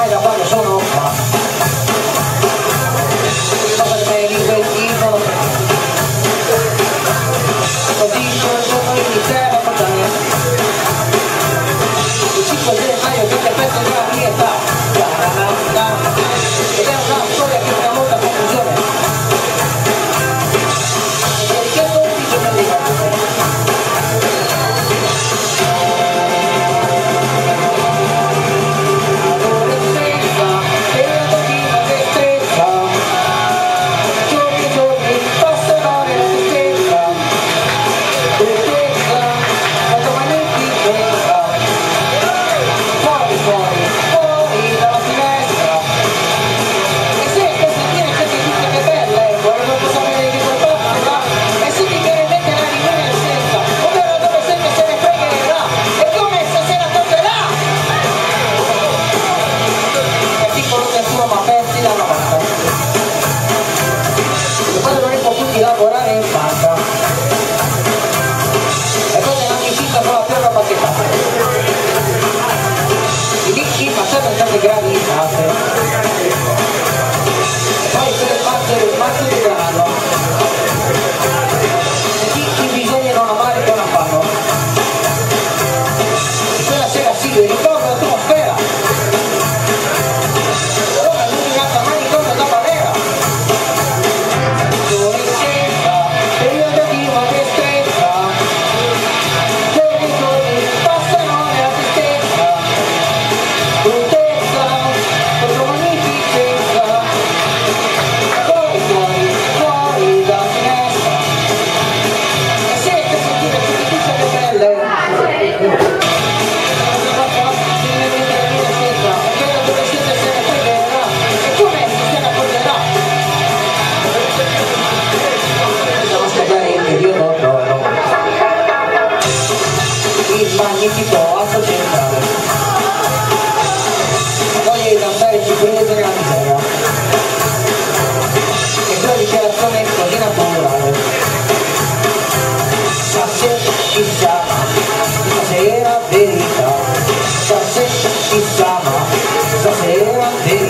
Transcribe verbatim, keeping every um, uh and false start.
ormai da quando sono qua. Ma per me l'inventino così sono iniziare a portare il cinque gennaio che pezzo della mia età ed è una storia che crea molta confusione e richiesto un video per dei lavorare in banca e poi nell'amicizia con la pioggia pacchetata i ricchi passano state gravitate e poi se le facce il mazzo di grano i ricchi bisogna non amare che non fanno e quella sera si ricorda l'atmosfera ora l'unica manicomio da Valera magnifico alto centrale voglia di andare cinquese nella miseria e quella dichiarazione così naturale sa se chissà sa se era verità sa se chissà ma sa se era verità